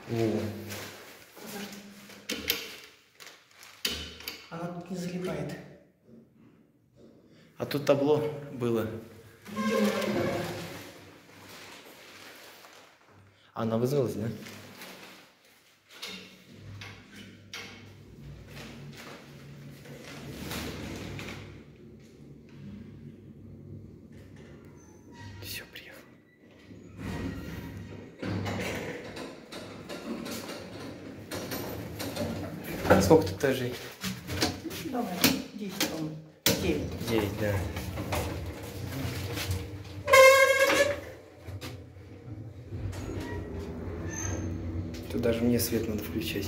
О. Она тут не залипает. А тут табло было. Она вызвалась, да? Все, приехал. Сколько тут этажей? Давай, 10, по-моему. 9. 9, да. Тут даже мне свет надо включать.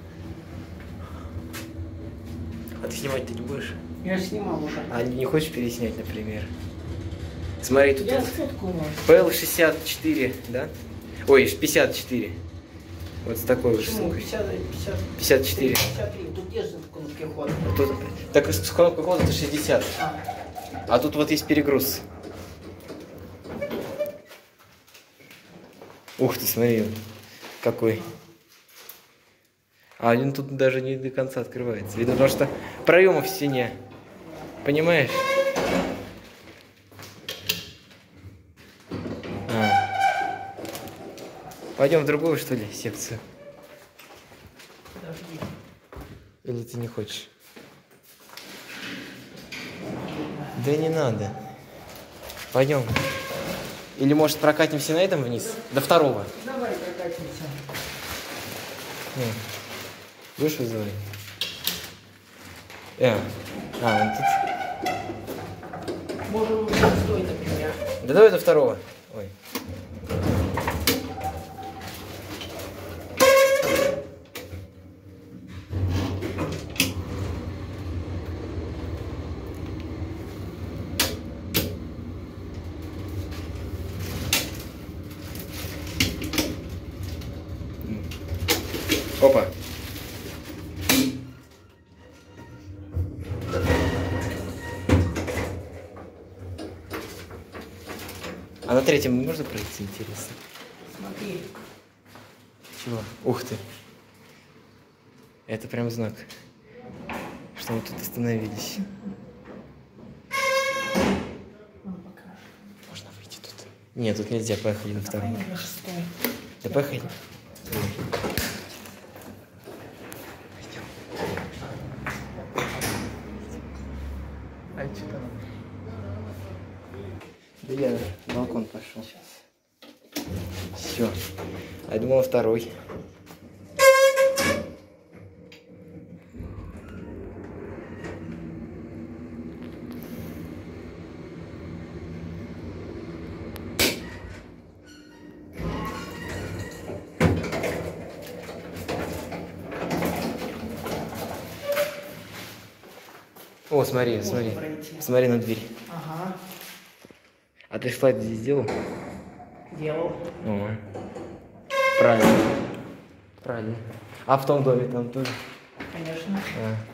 А ты снимать-то не будешь? Я же снимал уже. А не хочешь переснять, например? Смотри, тут Я сфоткаю. PL64, да? Ой, 54. Вот с такой вот Почему? штукой. 54. 54. 53. Тут держит кнопки хода. Тут, так с кнопкой хода это 60. А тут вот есть перегруз. Ух ты, смотри, какой. А он тут даже не до конца открывается. Видно, потому что проемы в стене. Понимаешь? Пойдем в другую, что ли, секцию? Подожди. Или ты не хочешь? Да не надо. Пойдем. Или, может, прокатимся на этом вниз? До второго. Давай прокатимся. Будешь вызывать? Он тут. Можем стой, например. Да давай до второго. Ой. Опа. А на третьем можно пройти, интересно? Смотри. Чего? Ух ты. Это прям знак, что мы тут остановились. Можно выйти тут? Нет, тут нельзя, поехали на втором. Поехали, шестой. Да поехали. А что там? Да я на балкон пошел. Все. А я думал, второй. О, смотри, смотри. Смотри на дверь. Ага. А ты слайд здесь сделал? Делал. О, правильно. Правильно. А в том доме там тоже? Конечно.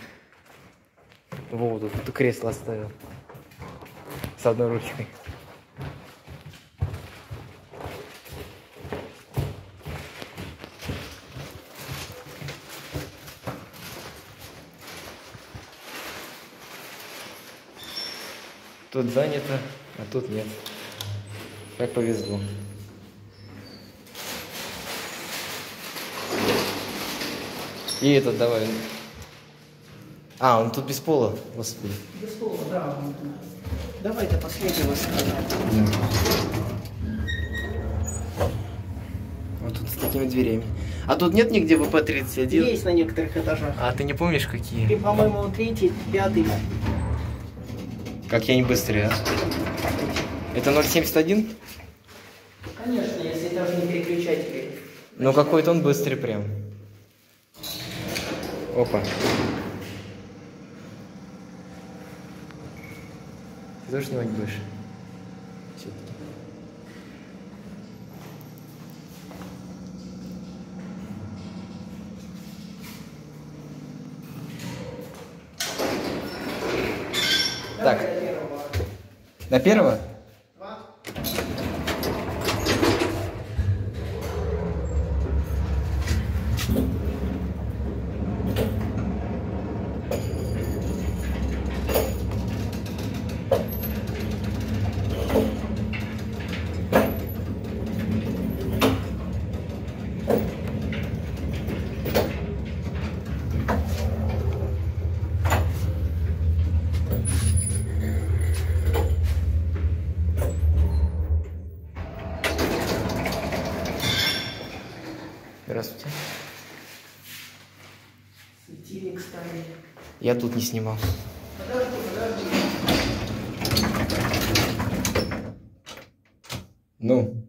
Вот, тут кресло оставил. С одной ручкой. Тут занято, а тут нет. Как повезло. И этот давай. А, он тут без пола, господи. Без слова, да. Давай до последнего сказать. Вот тут с такими дверями. А тут нет нигде ВП-31? Есть на некоторых этажах. А ты не помнишь, какие? И, по-моему, 3-й, 5-й. Какие они быстрые, а? Это 0,71? Конечно, если даже не переключатели. Ну какой-то он быстрый прям. Опа. Ты тоже снимать будешь? Все-таки. Так. До первого? Здравствуйте. Светильник ставили. Я тут не снимал. Подожди. Ну.